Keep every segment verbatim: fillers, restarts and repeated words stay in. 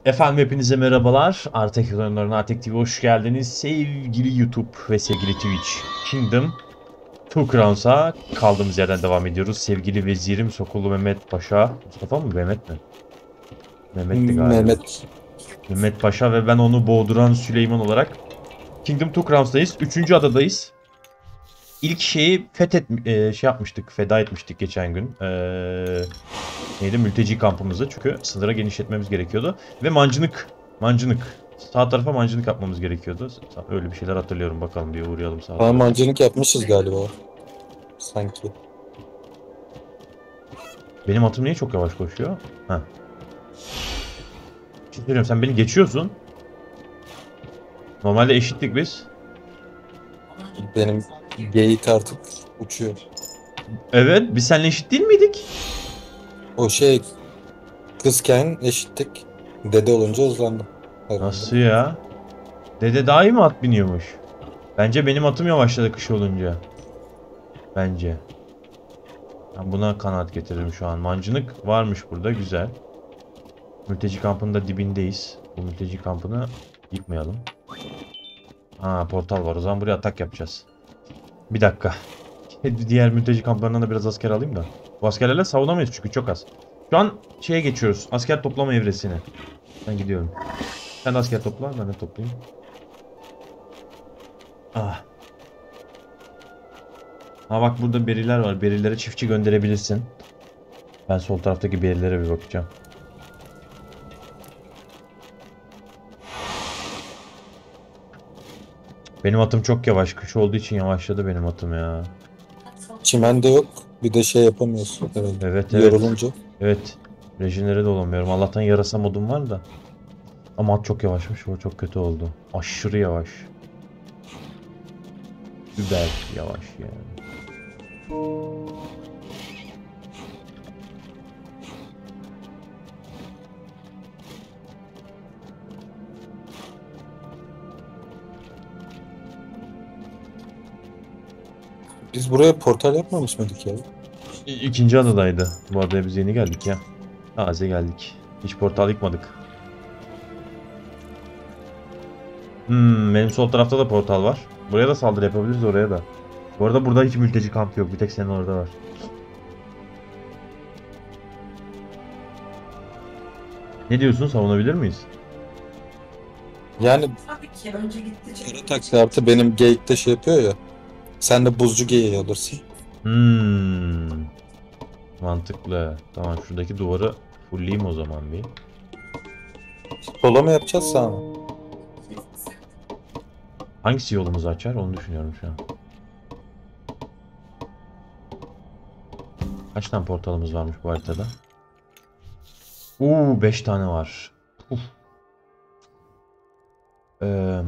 Efendim hepinize merhabalar. Artek oyunlarına Artek T V hoş geldiniz. Sevgili YouTube ve sevgili Twitch. Kingdom Two Crowns'a kaldığımız yerden devam ediyoruz. Sevgili vezirim Sokullu Mehmet Paşa. Mustafa mı Mehmet mi? Mehmet'ti galiba. Mehmet. Mehmet Paşa ve ben onu boğduran Süleyman olarak Kingdom Two Crowns'dayız. Üçüncü adadayız. İlk şeyi fethet e, şey yapmıştık, feda etmiştik geçen gün. Ee, neydi? Mülteci kampımızı. Çünkü sınıra genişletmemiz gerekiyordu. Ve mancınık. Mancınık. Sağ tarafa mancınık yapmamız gerekiyordu. Öyle bir şeyler hatırlıyorum. Bakalım bir uğrayalım sağ tarafa. Mancınık yapmışız galiba. Sanki. Benim atım niye çok yavaş koşuyor? Heh. Bir şey söyleyeyim, sen beni geçiyorsun. Normalde eşittik biz. Benim geyik artık uçuyor. Evet, biz seninle eşit değil miydik? O şey kızken eşittik. Dede olunca hızlandım. Herhalde. Nasıl ya? Dede daha iyi mi at biniyormuş? Bence benim atım yavaşladı kış olunca. Bence. Ben buna kanaat getiririm şu an. Mancınık varmış burada. Güzel. Mülteci kampının da dibindeyiz. Bu mülteci kampını yıkmayalım. Ha, portal var. O zaman buraya atak yapacağız. Bir dakika. Diğer mülteci kamplarından da biraz asker alayım da. Bu askerlerle savunamayız çünkü çok az. Şu an şeye geçiyoruz. Asker toplama evresine. Ben gidiyorum. Sen de asker topla. Ben de toplayayım. Ah. Ha bak, burada beriler var. Berilere çiftçi gönderebilirsin. Ben sol taraftaki berilere bir bakacağım. Benim atım çok yavaş. Kış olduğu için yavaşladı benim atım ya. Çimende yok. Bir de şey yapamıyorsun. Evet. Evet evet. Yorulunca. Evet. Rejinlere de olamıyorum. Allah'tan yarasa modum var da. Ama at çok yavaşmış. O çok kötü oldu. Aşırı yavaş. Über yavaş yani. Biz buraya portal yapmamış mıydık ya? İ- İkinci adadaydı. Bu adaya biz yeni geldik ya. Taze geldik. Hiç portal yıkmadık. Hmm, benim sol tarafta da portal var. Buraya da saldırı yapabiliriz, oraya da. Bu arada burada hiç mülteci kamp yok. Bir tek senin orada var. Ne diyorsun? Savunabilir miyiz? Yani Tabii ki önce gitti. kara taksi artı benim geyikte şey yapıyor ya. Sen de buzcu geyiği alırsın. Hmm, mantıklı. Tamam, şuradaki duvarı fullleyeyim o zaman bir. Sola mı yapacağız sağa mı? Hangisi yolumuzu açar onu düşünüyorum şu an. Kaç tane portalımız varmış bu haritada? Uuu, beş tane var. Uf. Ee,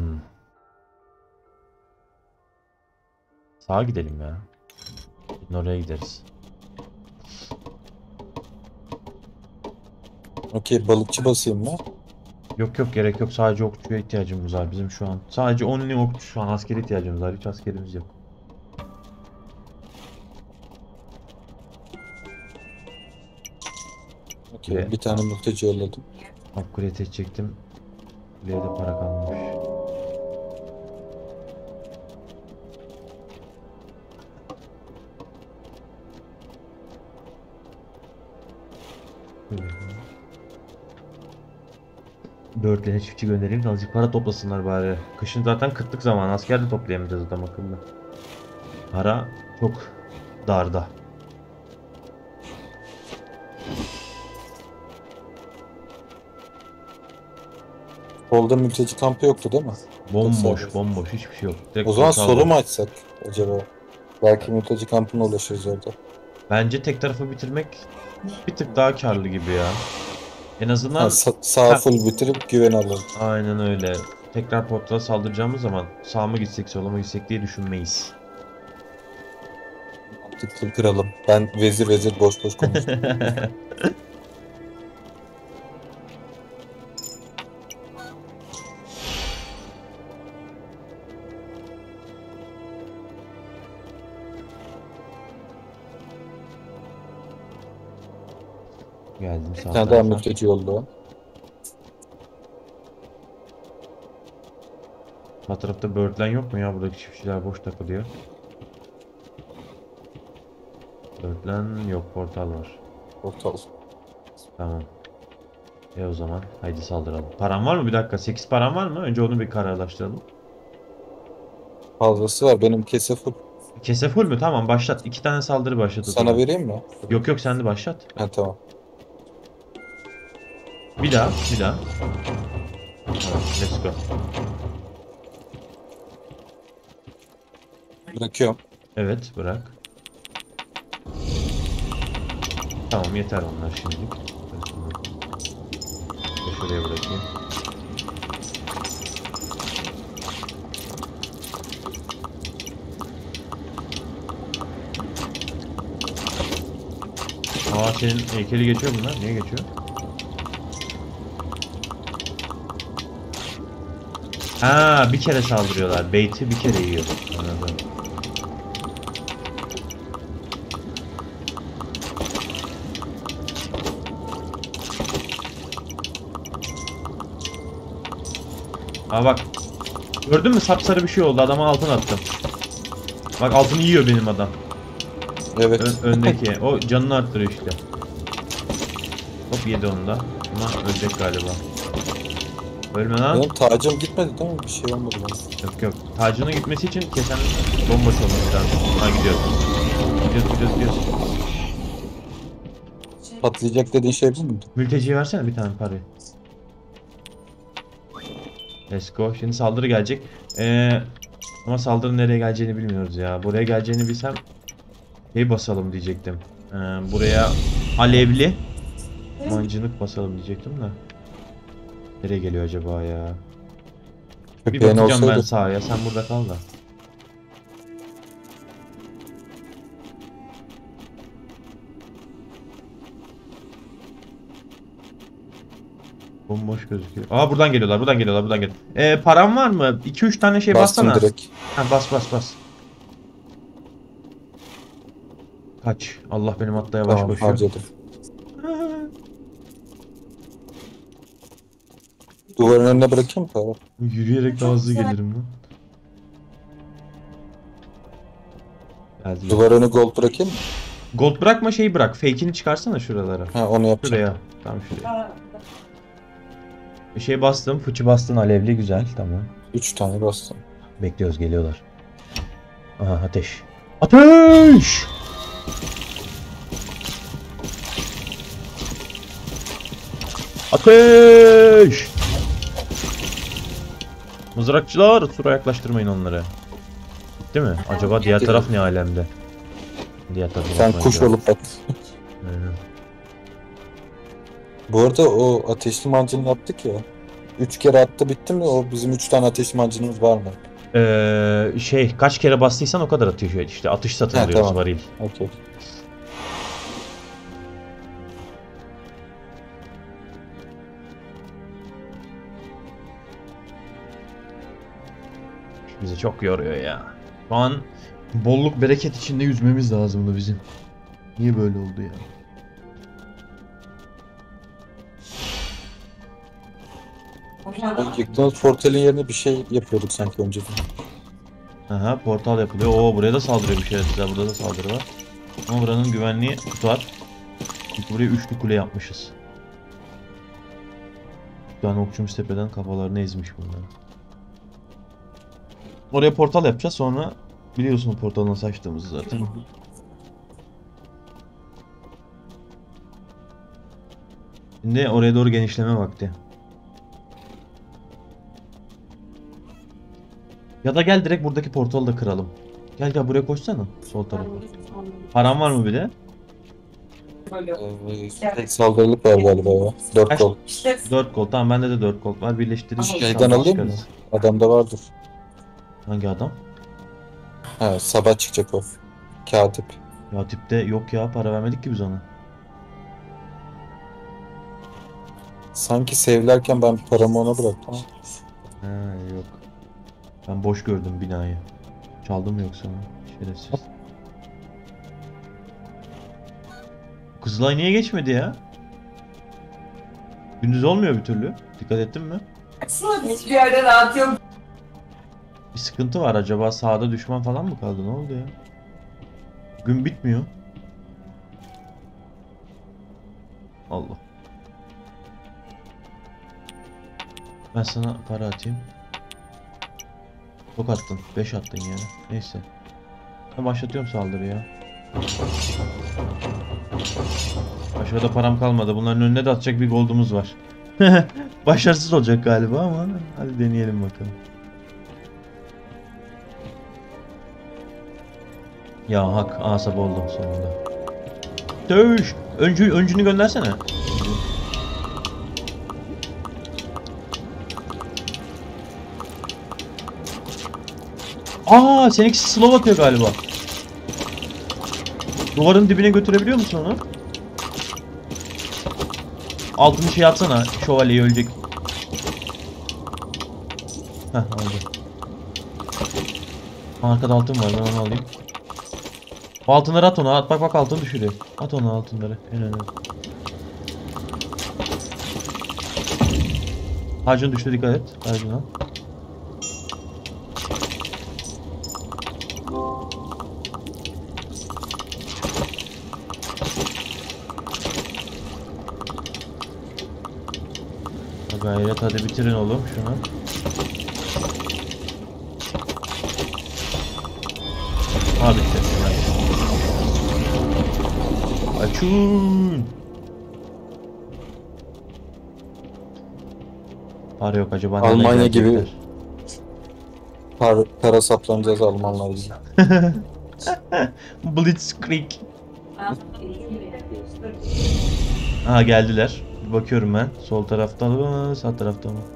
sağa gidelim ya. Gidin oraya gideriz. Okey, balıkçı basayım mı? Yok yok, gerek yok. Sadece okçuya ihtiyacımız var bizim şu an. Sadece on okçu şu an, askere ihtiyacımız var. Hiç askerimiz yok. Okey, Ve bir tane mülteci yolladım. upgrade edecektim. Buraya de para kalmamış. Dörtlüğüne çiftçi göndereyim de azıcık para toplasınlar bari. Kışın zaten kıtlık zamanı. Asker de toplayamayacağız adam akıllı. Para çok darda. Solda mülteci kampı yoktu değil mi? Bomboş bomboş, hiçbir şey yok. Direkt O zaman portal solu var. mu açsak acaba? Belki mülteci kampına ulaşırız orada. Bence tek tarafı bitirmek bir tık daha karlı gibi ya. En Ha, azından sa- sağa ha, full bitirip güven alalım. aynen öyle. Tekrar portala saldıracağımız zaman sağa mı gitsek sola mı gitsek diye düşünmeyiz. Mantıklı, kıralım. Ben vezir vezir boş boş konuştum. Geldim Bir sağ tane daha tarafa. mülteci yolda. Sağ tarafta böğürtlen yok mu ya? Buradaki çiftçiler boş takılıyor. Böğürtlen yok, portal var. Portal. Tamam. E o zaman haydi saldıralım. Param var mı? Bir dakika. sekiz param var mı? Önce onu bir kararlaştıralım. Fazlası var. Benim kese full. Kese full mü? Tamam, başlat. İki tane saldırı başlat o Sana zaman. vereyim mi? Yok yok, sen de başlat. Ha tamam. Bir daha, bir daha. Tamam, let's go. Bırakıyorum. Evet, bırak. Tamam, yeter onlar şimdilik. Şuraya bırakayım. Aa, senin heykeli geçiyor bunlar. Niye geçiyor? Ha, bir kere saldırıyorlar. Bait'i bir kere yiyor. Anladım. Aa bak. Gördün mü? Sapsarı bir şey oldu. Adama altın attım. Bak, altını yiyor benim adam. Evet. Ö öndeki. O canını arttırıyor işte. Hop, yedi onu da. Ama ölecek galiba. Ölme lan. Benim tacım gitmedi değil mi? Bir şey olmadı bana. Yok yok. Tacının gitmesi için kesen bomboş olması lazım. Ha, gidiyoruz. Gidiyoruz gidiyoruz gidiyoruz. Patlayacak dediğin şey bu mu? Mülteciye versene bir tane parayı. Let's go. Şimdi saldırı gelecek. Ee, ama saldırı nereye geleceğini bilmiyoruz ya. Buraya geleceğini bilsem şey basalım diyecektim. Ee, buraya alevli mancınık basalım diyecektim de. Nereye geliyor acaba ya? Bir Köpeğin bakacağım ben olsaydı. sağa. Sen burada kal da. Bomboş gözüküyor. Aa, buradan geliyorlar, buradan geliyorlar, buradan geliyorlar. Ee, param var mı? iki üç tane şey Bastım bassana. direkt. Ha, bas bas bas. Kaç. Allah, benim atla yavaş Tamam koşuyor. harcadım. Duvarın önüne bırakayım mı? Yürüyerek daha hızlı gelirim lan. Geldi. Duvar önü gold bırakayım mı? Gold bırakma, şeyi bırak. Fake'ini çıkarsana şuralara. Ha onu yapacağım. Şuraya. Tamam, şuraya. Bir şey bastım. Fıçı bastın, alevli, güzel. Tamam. Üç tane bastım. Bekliyoruz, geliyorlar. Aha, ateş. Ateş! Ateş! Mızrakçılar, sura yaklaştırmayın onları. Değil mi? Acaba diğer taraf ne alemde? Diğer tarafa Sen bakmayın kuş ya. olup bak. Aynen. Bu arada o ateşli mancını yaptık ya. Üç kere attı bitti mi? O bizim üç tane ateşli mancınımız var mı? Ee, şey, kaç kere bastıysan o kadar atıyor işte. Atış satın He, alıyoruz, tamam. varil. Okey. Bizi çok yoruyor ya. Şu an bolluk bereket içinde yüzmemiz lazımdı bizim. Niye böyle oldu ya? Yıktığımız portalin yerine bir şey yapıyorduk sanki önceden. Aha, portal yapılıyor. Oo, buraya da saldırıyor bir şerefsizler. Burada da saldırı var. Ama buranın güvenliği tutar. Çünkü buraya üçlü kule yapmışız. Bir tane okçumuz tepeden kafalarını ezmiş bunlar. Oraya portal yapacağız, sonra biliyorsun o portalı nasıl açtığımızı zaten. Şimdi oraya doğru genişleme vakti. Ya da gel direkt buradaki portalı da kıralım. Gel gel, buraya koşsana. Sol tarafa. Param var mı bir de? Ee, tek saldırılık var galiba ya. Dört Kaç? kol. dört kol. Tamam, bende de dört kol var. Birleştiririz. Şeyden Tamam, alayım mı? çıkarız. Adamda vardır. Hangi adam? Ha sabah çıkacak o. Katip. Ya tipte yok ya, para vermedik ki biz ona. Sanki sevlerken ben paramı ona bıraktım. He, yok. Ben boş gördüm binayı. Çaldım mı yoksa? Şerefsiz. Kızılay niye geçmedi ya? Gündüz olmuyor bir türlü. Dikkat ettin mi? Hiçbir yerde rahat yok. Bir sıkıntı var, acaba sağda düşman falan mı kaldı, ne oldu ya? Gün bitmiyor. Allah. Ben sana para atayım. Çok attın. beş attın yani. Neyse. Ben başlatıyorum saldırıyı ya. Başka da param kalmadı. Bunların önüne de atacak bir gold'umuz var. Başarısız olacak galiba ama hadi deneyelim bakalım. Ya hak, asap oldum sonunda. Dövüş. Öncü, öncünü göndersene. Aa, seninkisi slow atıyor galiba. Duvarın dibine götürebiliyor musun onu? Altını şey atsana. Şövalyeyi ölecek. Heh, oldu. Arkada altın var, ben onu alayım. O altınları at ona. At, bak bak altın düşürüyor. At ona altınları. En önemli. Harcını düştü, dikkat et. Harcını al. Gayret, hadi bitirin oğlum şunu. Ha, bitti. Açın. Para yok acaba nereden Almanya gelecekler? gibi par para saplanacağız Almanlar gibi. Blitzkrieg. Ha, geldiler. Bir bakıyorum ben. Sol tarafta mı, sağ tarafta mı?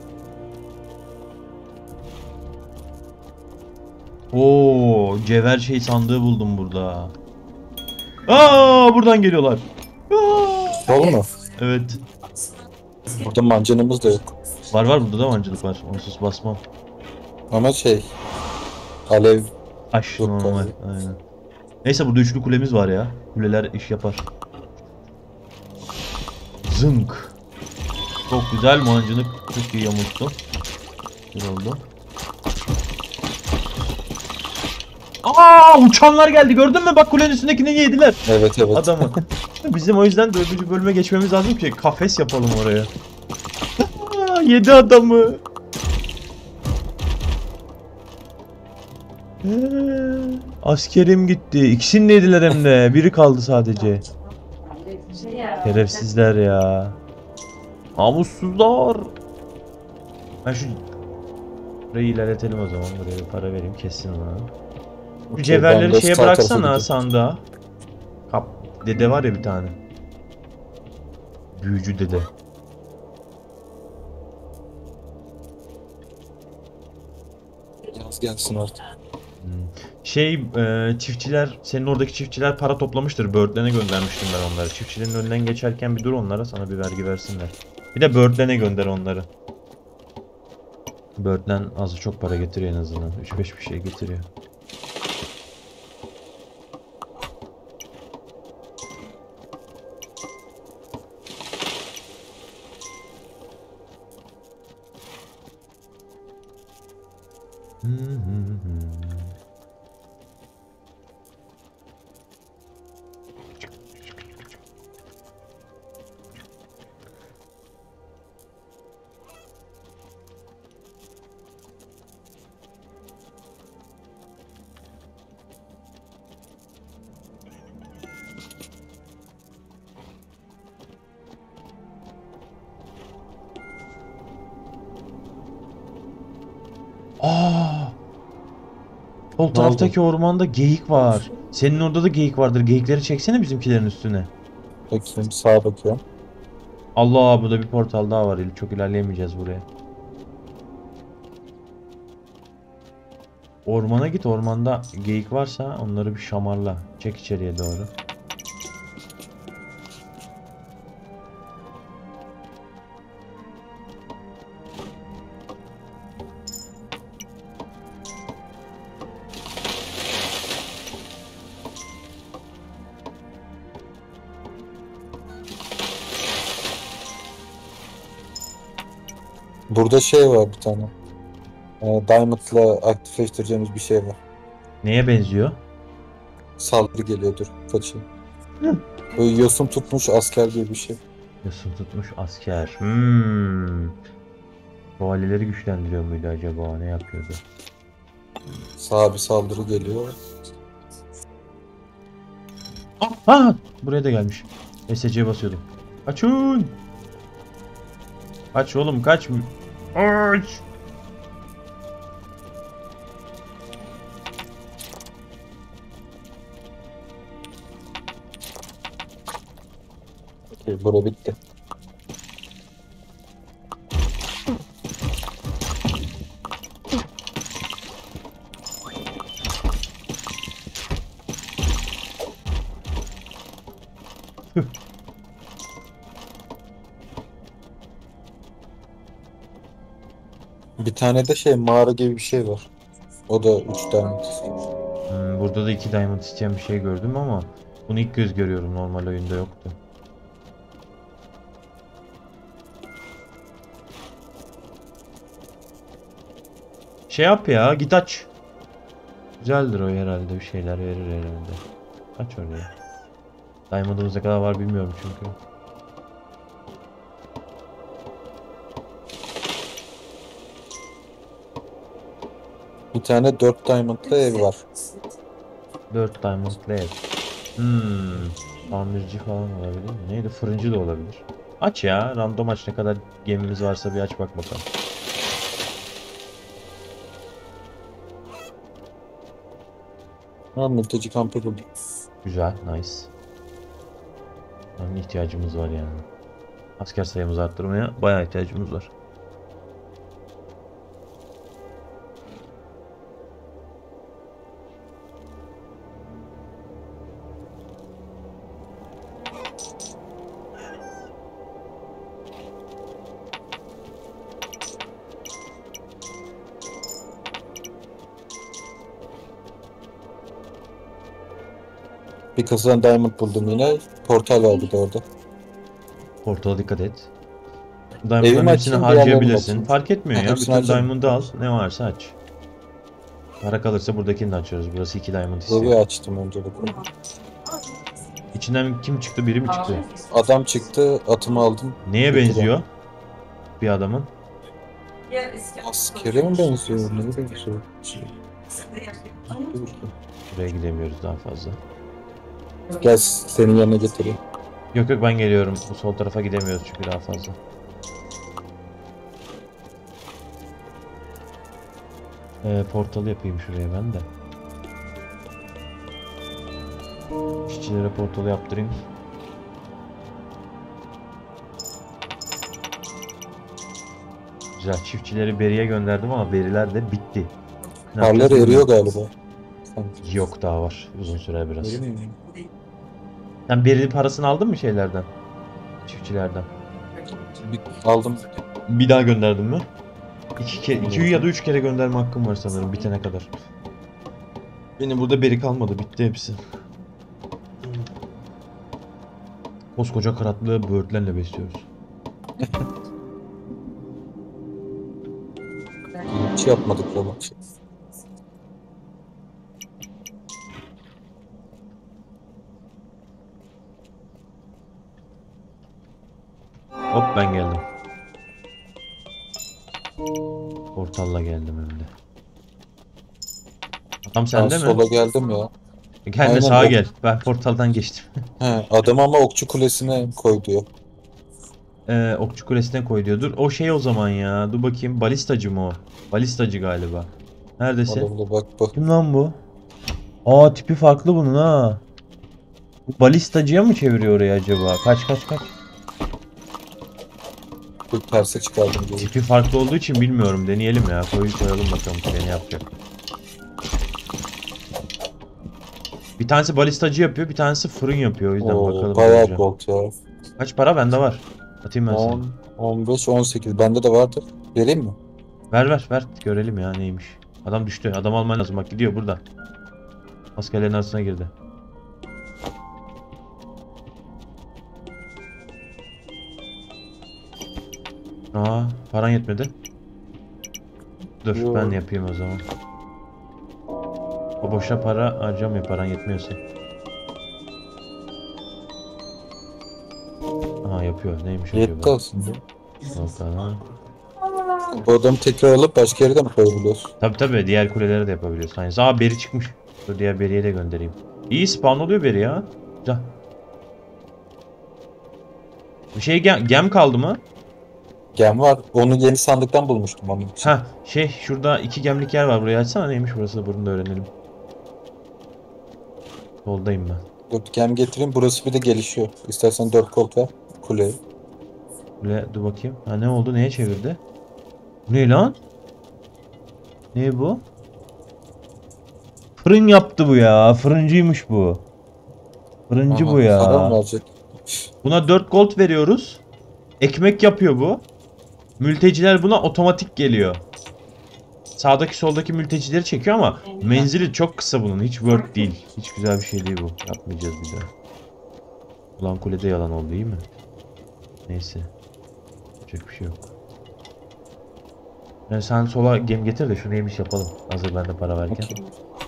Oo, cevher şey sandığı buldum burada. Aa, buradan geliyorlar. Aa! Sol mu? Evet. Burada mancınımız da yok. Var var, burada da mancılık var. Onsuz basmam. Ama şey alev Aş yok normal. galiba. Aynen. Neyse, burada üçlü kulemiz var ya. Kuleler iş yapar. Zınk. Çok güzel mancınık. Çok iyi yamulttu. Güzel oldu. Aa, uçanlar geldi, gördün mü? Bak, kulenin üstündekini yediler. Evet evet. Adamı. Bizim o yüzden dördüncü bölüme geçmemiz lazım ki kafes yapalım oraya. Aa, yedi adamı. Ee, askerim gitti. İkisini de yediler hem de. Biri kaldı sadece. Şerefsizler ya. Namussuzlar. Ben şu burayı ilerletelim o zaman. Buraya bir para vereyim, kessin onu. Bu Okey, ben cevherleri de şeye sağ tarafa bıraksana, gidiyorum. sandığa. Kap dede var ya bir tane. Büyücü dede. Yaz gelsin artık. Hmm. Şey, e, çiftçiler, senin oradaki çiftçiler para toplamıştır. Birdland'e göndermiştim ben onları. Çiftçilerin önünden geçerken bir dur onlara, sana bir vergi versinler. Bir de Birdland'e gönder onları. Birdland az çok para getiriyor en azından. üç beş bir şey getiriyor. Aa! Sol taraftaki ormanda geyik var. Senin orada da geyik vardır. Geyikleri çeksene bizimkilerin üstüne. Bakayım sağa bakıyorum. Allah, burada bir portal daha var. Çok ilerleyemeyeceğiz buraya. Ormana git, ormanda geyik varsa onları bir şamarla. Çek içeriye doğru. Burada şey var bir tane. e, Diamond'la aktifleştireceğimiz bir şey var. Neye benziyor? Saldırı geliyordur. Kaçın. Hı. Böyle yosun tutmuş asker gibi bir şey. Yosun tutmuş asker. Hmm. Şövalyeleri güçlendiriyor muydu acaba? Ne yapıyordu? Sağa bir saldırı geliyor. Ha! Buraya da gelmiş. S C'ye basıyordum. Kaçın! Kaç oğlum kaç! Kaç! Okey, bura bitti. Bir tane de şey mağara gibi bir şey var. O da üç diamond. Hmm, burada da iki diamond isteyen bir şey gördüm ama bunu ilk göz görüyorum. Normal oyunda yoktu. Şey yap ya, git aç. Güzeldir o herhalde, bir şeyler verir herhalde. Aç oraya. Diamond'ımız ne kadar var bilmiyorum çünkü. Bir tane dört diamondlı ev var. dört diamond ev. Hmm. Tamirci falan olabilir mi? Neydi? Fırıncı da olabilir. Aç ya. Random aç, ne kadar gemimiz varsa bir aç bak bakalım. Ha, mülteci kampı buldum. Güzel. Nice. Yani ihtiyacımız var yani. Asker sayımızı arttırmaya bayağı ihtiyacımız var. Bir kasadan diamond buldum yine. Portal var bir de orada. Portala dikkat et. Evimi Diamond'ların hepsini açayım, diğerlerini harcayabilirsin. açayım. Fark etmiyor Ha, ya. hepsini Bütün açayım. Diamond'ı al. Ne varsa aç. Para kalırsa buradakini de açıyoruz. Burası iki Diamond Burayı istiyor. açtım önce de. İçinden kim çıktı? Biri mi çıktı? Adam çıktı, atımı aldım. Neye Götüren. benziyor? Bir adamın. Askere mi benziyor? Neye benziyor? Buraya gidemiyoruz daha fazla. Gel senin yanına getireyim. Yok yok, ben geliyorum. Bu sol tarafa gidemiyoruz çünkü daha fazla. Ee, portalı yapayım şuraya ben de. İşçilere portalı yaptırayım. Güzel. Çiftçileri beriye gönderdim ama beriler de bitti. Ne Karlar yapacağız eriyor bilmiyorum. galiba. Sanki. Yok, daha var. Uzun sürer biraz. Öyle mi? Sen beri parasını aldın mı şeylerden? Çiftçilerden. Bir, aldım. Bir daha gönderdin mi? İki, kere, iki ya da üç kere gönderme hakkım var sanırım bitene kadar. Benim burada beri kalmadı. Bitti hepsi. Koskoca karatlı böğürtlenle besliyoruz. Hiç yapmadık falan. Hop, ben geldim. Portalla geldim hem de. Adam Ben sende mi? sola geldim ya. Gel de Aynen, sağa ok- gel. Ben portaldan geçtim. He, adam ama okçu kulesine koy diyor. Ee, okçu kulesine koy diyor. Dur o şey o zaman ya. Dur bakayım, balistacı mı o? Balistacı galiba. Neredesin? Olabilir, bak bak. Kim lan bu? Aa, tipi farklı bunun ha. Bu balistacıya mı çeviriyor orayı acaba? Kaç kaç kaç. Bir terse çıkardım diyor. Tipi farklı olduğu için bilmiyorum. Deneyelim ya. Koyu koyalım bakalım tipi ne yapacak. Bir tanesi balistacı yapıyor, bir tanesi fırın yapıyor. O yüzden Oo, bakalım. bayağı göreceğim. gold ya. Kaç para? Bende var. Atayım ben sana. on, on beş, on sekiz. Bende de vardır. Vereyim mi? Ver ver ver. Görelim ya neymiş. Adam düştü. Adam alman lazım. Bak gidiyor burada. Askerlerin arasına girdi. Aa, paran yetmedi. Dur Yo. ben yapayım o zaman. O boşuna para harcamıyor, paran yetmiyorsa. Aha yapıyor. Neymiş Yetti acaba? aslında. Yok ana. Bu adamı tekrar alıp başka yere de mi koyabiliyorsun? Tabi tabi diğer kulelere de yapabiliyorsun. Aynısı. Aa beri çıkmış. Dur diğer beriye de göndereyim. İyi spawn oluyor beri ya. Güzel. Bir şey gem, gem kaldı mı? Gem var. Onu yeni sandıktan bulmuştum onun için. Ha şey şurada iki gemlik yer var. Burayı açsana, neymiş burası, bunu da öğrenelim. Soldayım ben. Dur gem getireyim. Burası bir de gelişiyor. İstersen dört kolt ver. Kuleye. Kule, dur bakayım. Ha ne oldu, neye çevirdi? Bu ne lan? Ne bu? Fırın yaptı bu ya. Fırıncıymış bu. Fırıncı Aha, bu ya. para mı verecek? Buna dört gold veriyoruz. Ekmek yapıyor bu. Mülteciler buna otomatik geliyor. Sağdaki soldaki mültecileri çekiyor ama menzili çok kısa bunun. Hiç work değil. Hiç güzel bir şey değil bu. Yapmayacağız bir daha. Ulan kulede yalan oldu iyi mi? Neyse. Yapacak bir şey yok. Yani sen sola gem getir de şu neymiş yapalım. Hazır bende para verken. Okey.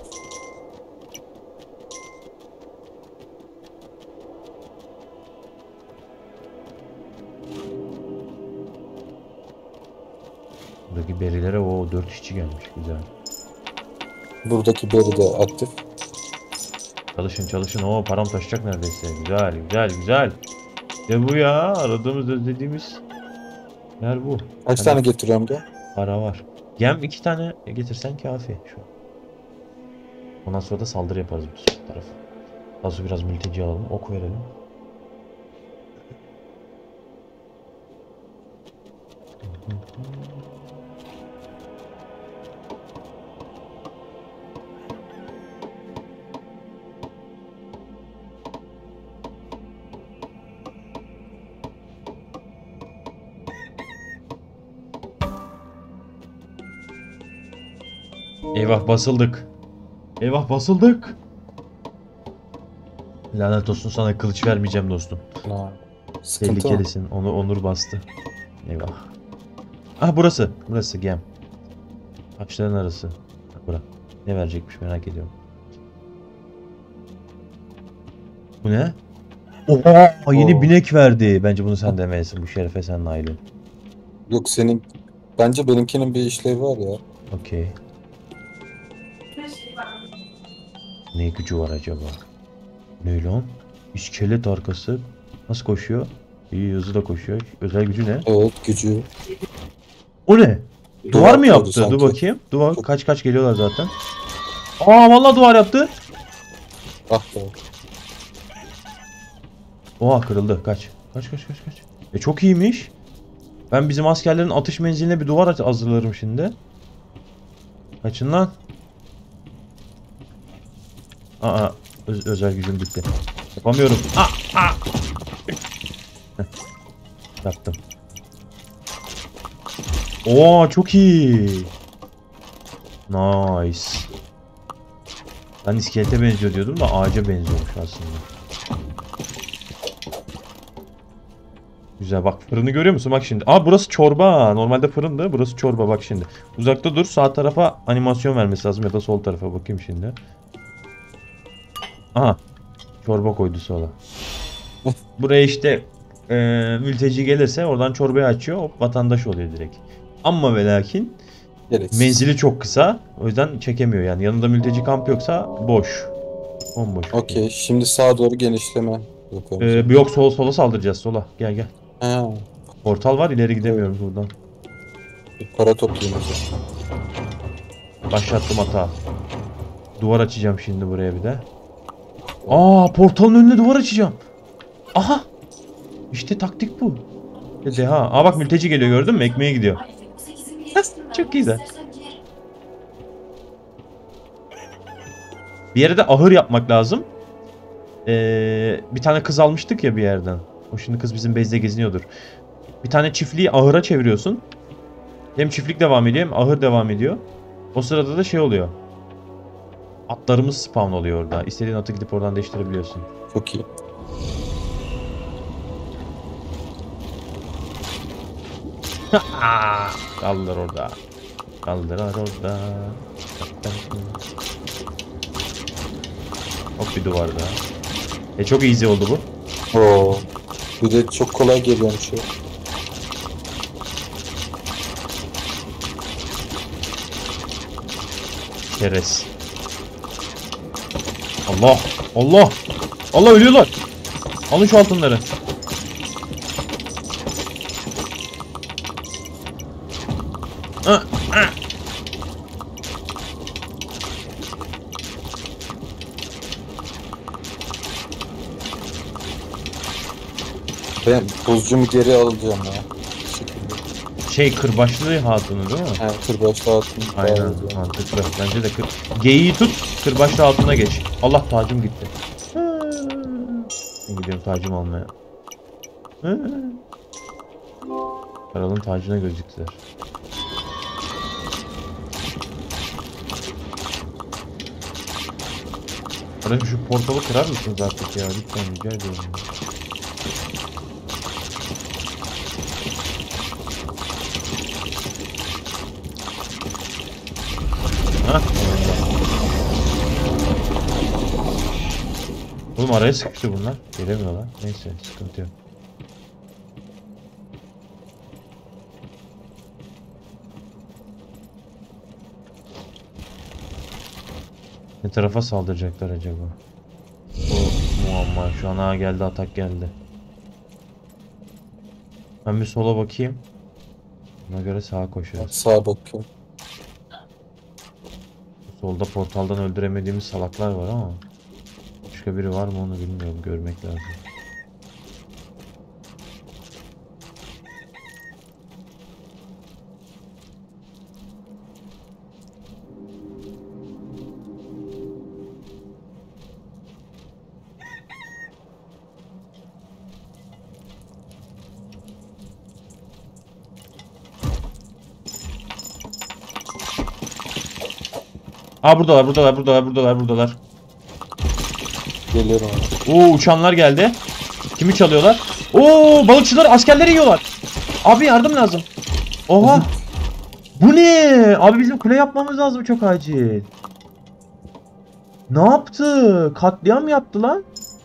Buradaki berilere o dört işçi gelmiş. Güzel. Buradaki beri de aktif. Çalışın çalışın. O param taşacak neredeyse. Güzel güzel güzel. İşte bu ya. Aradığımız özlediğimiz yer bu. Kaç Hani tane getiriyorum da? para var. Gem iki tane getirsen kafi şu an. Ondan sonra da saldırı yaparız bu sol tarafa. Daha sonra biraz mülteci alalım. Ok verelim. Eyvah basıldık. Eyvah basıldık. Lanet olsun, sana kılıç vermeyeceğim dostum. Ha. Sıkıntı mı? Tehlikelisin. Onu Onur bastı. Eyvah. Ah burası. Burası gem. Taşların arası. Bura. Ne verecekmiş merak ediyorum. Bu ne? Oha! Yeni Oo. binek verdi. Bence bunu sen demeyesin. Bu şerefe sen nailin. Yok senin... Bence benimkinin bir işlevi var ya. Okey. Ne gücü var acaba? Ne lan? İskelet arkası. Nasıl koşuyor? İyi, hızlı da koşuyor. Özel gücü ne? Evet gücü. O ne? Duvar, Duvar mı koydu yaptı? sanki. Dur bakayım. Duvar kaç kaç geliyorlar zaten. Aa vallahi duvar yaptı. Ah be. Oha kırıldı. Kaç. Kaç kaç kaç kaç. E çok iyiymiş. Ben bizim askerlerin atış menziline bir duvar aç- hazırlarım şimdi. Kaçın lan. Aa öz- özel gücüm bitti. Yapamıyorum. Aa, aa. Heh. Yaptım. Oo çok iyi. Nice. Ben iskelete benziyor diyordum da ağaca benziyormuş aslında. Güzel bak, fırını görüyor musun? Bak şimdi. Aa burası çorba. Normalde fırındı. Burası çorba bak şimdi. Uzakta dur. Sağ tarafa animasyon vermesi lazım ya da sol tarafa bakayım şimdi. Aha. Çorba koydu sola. Buraya işte e, mülteci gelirse oradan çorbayı açıyor. Hop vatandaş oluyor direkt. Ama ve lakin Gereksiz. menzili çok kısa. O yüzden çekemiyor yani. Yanında mülteci kamp yoksa boş. Bomboş. Okey. Şimdi sağa doğru genişleme yapıyorum. Ee, bir yok sola sola saldıracağız sola. Gel gel. Ha. Portal var, ileri gidemiyoruz buradan. Bir para toplayayım o zaman. Başlattım hata. Duvar açacağım şimdi buraya bir de. Aa portalın önüne duvar açacağım. Aha. İşte taktik bu. Deha. Aa bak mülteci geliyor, gördün mü? Ekmeğe gidiyor. Çok güzel. Bir yere de ahır yapmak lazım. Ee, bir tane kız almıştık ya bir yerden. O şimdi kız bizim base'de geziniyordur. Bir tane çiftliği ahıra çeviriyorsun. Hem çiftlik devam ediyor hem ahır devam ediyor. O sırada da şey oluyor. Atlarımız spawn oluyor orada. İstediğin atı gidip oradan değiştirebiliyorsun. Çok iyi. Kaldılar orada. Kaldırar orada. Hop bir duvar daha. E çok easy oldu bu. Oo. Bir de çok kolay geliyormuş ya. Keres. Allah! Allah! Allah ölüyorlar. Alın şu altınları. Ah, ah. Ben buzcumu geri alacağım ya. Bir şekilde. Şey kırbaçlı hatunu değil mi? He, kırbaçlı altın. Aynen mantıklı. Bence de kır. Geyiği tut, kırbaçlı altına geç. Allah tacım gitti. Ben gidiyorum tacım almaya. Kralın tacına göz diktiler. Kardeşim şu portalı kırar mısınız artık ya? Lütfen rica ediyorum. Hah. Oğlum araya sıkıştı bunlar. Gelemiyorlar. Neyse sıkıntı yok. Ne tarafa saldıracaklar acaba? O muamma. Şu an ha geldi, atak geldi. Ben bir sola bakayım. Buna göre sağa koşuyoruz. Sağa bakıyorum. Solda portaldan öldüremediğimiz salaklar var ama başka biri var mı onu bilmiyorum. Görmek lazım. Aa buradalar, buradalar, buradalar, buradalar, buradalar. Geliyorum abi. Oo uçanlar geldi. Kimi çalıyorlar? Oo balıkçılar askerleri yiyorlar. Abi yardım lazım. Oha. Bu ne? Abi bizim kule yapmamız lazım çok acil. Ne yaptı? Katliam yaptı lan.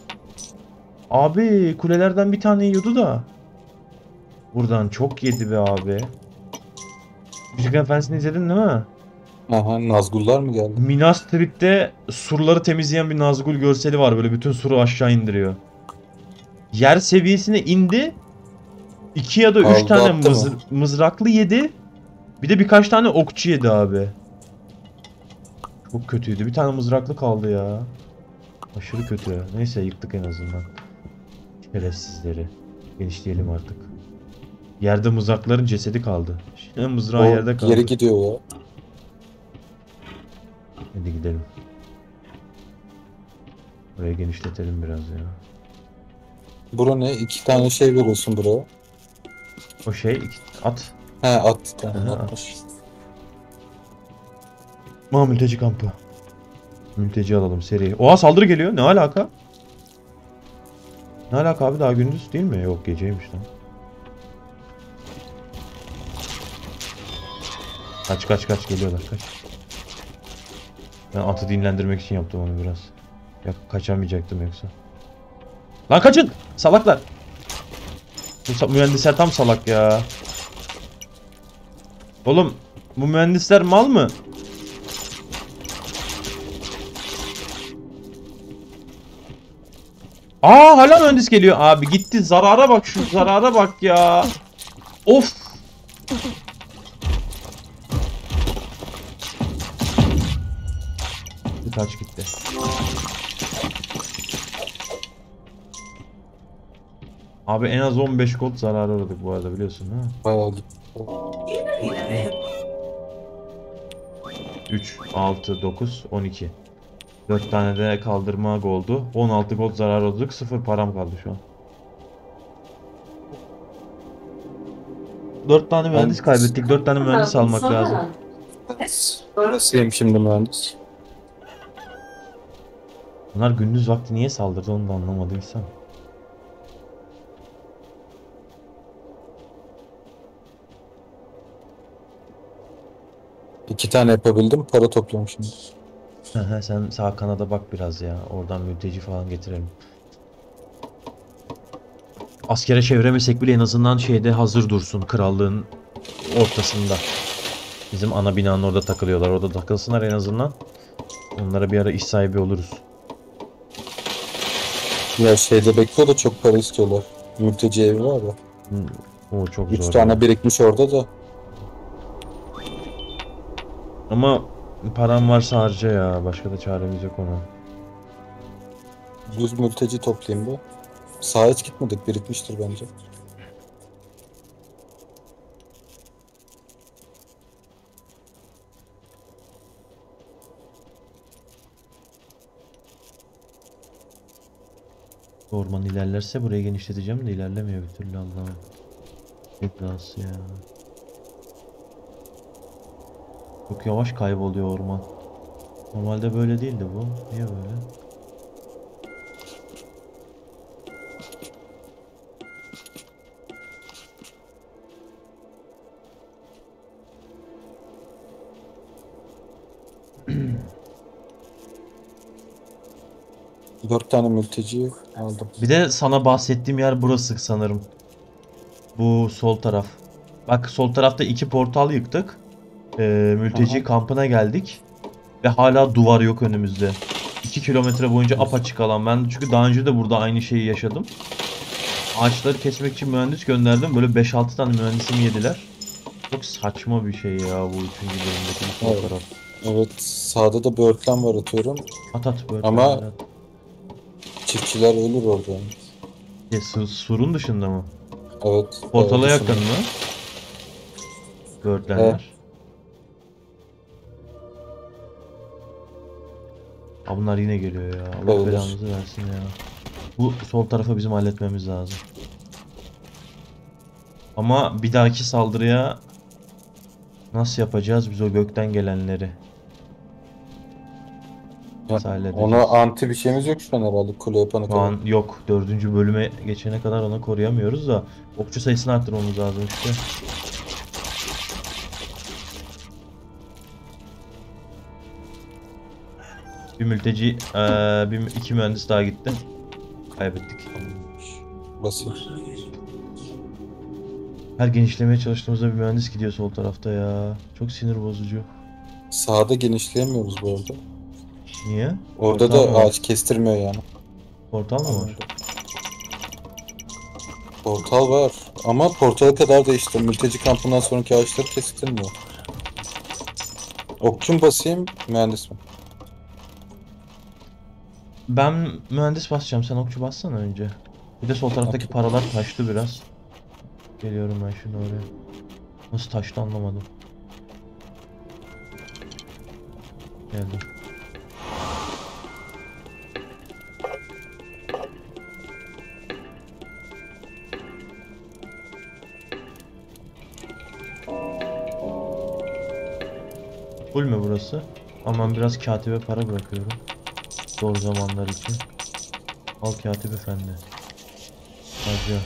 Abi kulelerden bir tane yiyordu da. Buradan çok yedi be abi. Müzik Efendisi'ni izledin değil mi? Aha, Nazgullar mı geldi? Minas Tirith'te surları temizleyen bir Nazgul görseli var. Böyle bütün suru aşağı indiriyor. Yer seviyesine indi. iki ya da üç Aldı, tane attı mızr- mı? mızraklı yedi. Bir de birkaç tane okçu yedi abi. Çok kötüydü. Bir tane mızraklı kaldı ya. Aşırı kötü. Neyse yıktık en azından. Şerefsizleri. Genişleyelim artık. Yerde mızrakların cesedi kaldı. Şimdi mızrağı O yerde kaldı. geri gidiyor ya. Hadi gidelim. Burayı genişletelim biraz ya. Bura ne? İki tane şey veriyorsun buraya. O şey iki- at. He at. Tamam, Aha. atmış. Aa mülteci kampı. Mülteci alalım seri. Oha saldırı geliyor. Ne alaka? Ne alaka abi, daha gündüz değil mi? Yok geceymiş lan. Kaç kaç kaç geliyorlar kaç. Ben atı dinlendirmek için yaptım onu biraz. Ya kaçamayacaktım yoksa. Lan kaçın! Salaklar! Bu sa- mühendisler tam salak ya. Oğlum bu mühendisler mal mı? Aa hala mühendis geliyor. Abi gitti, zarara bak, şu zarara bak ya. Of. Bir taç gitti. Abi en az on beş kod zarara uğradık bu arada, biliyorsun değil mi? Bayağı gitti. üç, altı, dokuz, on iki. dört tane de kaldırma oldu. on altı gold zarar olduk. sıfır param kaldı şu an. dört tane mühendis kaybettik. dört tane mühendis almak lazım. Nasılayım şimdi mühendis? Bunlar gündüz vakti niye saldırdı onu da anlamadıysam. İki tane yapabildim. Para topluyorum şimdi. Hı hı, sen sağ kanada bak biraz ya. Oradan mülteci falan getirelim. Askere çeviremesek bile en azından şeyde hazır dursun. Krallığın ortasında. Bizim ana binanın orada takılıyorlar. Orada takılsınlar en azından. Onlara bir ara iş sahibi oluruz. Ya şeyde bekliyor da çok para istiyorlar. Mülteci evi var ya. Hmm, o çok Üç zor tane ya. birikmiş orada da. Ama param varsa harca ya. Başka da çaremiz yok ona. Yüz mülteci toplayayım bu. Sağa hiç gitmedik. Birikmiştir bence. Orman ilerlerse burayı genişleteceğim de ilerlemiyor bir türlü Allah'ım. Cezası ya. Çok yavaş kayboluyor orman. Normalde böyle değildi bu. Niye böyle? Dört tane mülteci aldım. Bir de sana bahsettiğim yer burası sanırım. Bu sol taraf. Bak sol tarafta iki portal yıktık. Ee, mülteci Aha. kampına geldik. Ve hala duvar yok önümüzde. iki kilometre boyunca apaçık alan. Ben çünkü daha önce de burada aynı şeyi yaşadım. Ağaçları kesmek için mühendis gönderdim. Böyle beş altı tane mühendisimi yediler. Çok saçma bir şey ya bu üçüncü bölümdeki bu sol Evet. taraf. Evet, sağda da bir örtlen var atıyorum. At at böyle. Ama- böyle at. Çiftçiler ölür orada. yani. E, su- surun dışında mı? Evet. Portala bayağı yakın düşünüyorum. mı? Böğürtlenler. Ha bunlar yine geliyor ya. Allah Olur. belamızı versin ya. Bu sol tarafa bizim halletmemiz lazım. Ama bir dahaki saldırıya nasıl yapacağız biz o gökten gelenleri? Ya, Nasıl halledeceğiz? Ona anti bir şeyimiz yok şu an herhalde kule yapana Şu kadar. an yok. Dördüncü bölüme geçene kadar onu koruyamıyoruz da okçu sayısını arttırmamız lazım işte. Bir mülteci, eee, bir iki mühendis daha gitti. Kaybettik. Basayım. Her genişlemeye çalıştığımızda bir mühendis gidiyor sol tarafta ya. Çok sinir bozucu. Sağda genişleyemiyoruz bu arada. Niye? Orada Portal da mı var? ağaç kestirmiyor yani. Portal mı var? Portal var. Ama portala kadar da işte mülteci kampından sonraki ağaçları kestirmiyor. Okçu mu basayım, mühendis mi? Ben mühendis basacağım. Sen okçu bassana önce. Bir de sol taraftaki Okey. paralar taştı biraz. Geliyorum ben şimdi oraya. Nasıl taştı anlamadım. Geldim. Full mü burası? Ama ben biraz katibe para bırakıyorum. Zor zamanlar için. Al katip efendi. Harca.